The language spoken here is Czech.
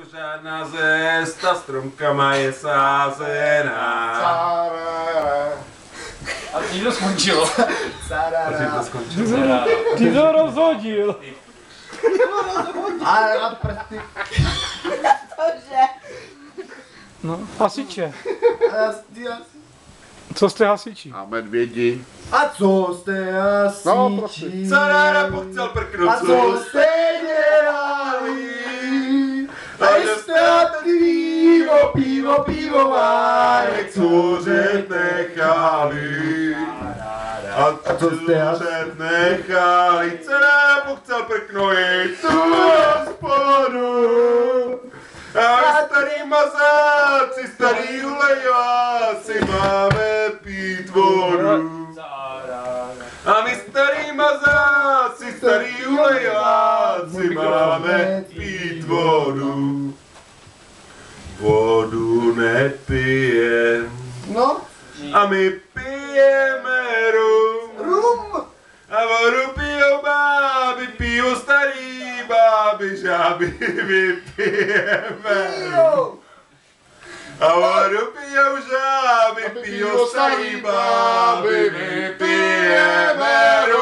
jako žádná zesta, stromkama je sázená. A tím to skončilo. Ty to rozhodil. Ale na prsty. Cože? No, hasiče. A Co jste hasiči? A medvědi. co jste No, asi prosím. Co ráda pochcel prknout, A co jste dělali? A jste pivo, pivovárek, Cuřet nechali. A co jste asi? cuřet nechali. Co ráda pochcel prknout, tu hospodu. A my starý mazáci, starý ulejáci, máme pít vodu. A my starý mazáci, starý ulejáci, máme pít vodu. Vodu nepijem. No, A my pijeme rum. rum. A vodu pijou báby, pijou starý báby, žáby vypijeme. Jo. A vodu pijou žáby, pijou starý báby, vypijeme rum.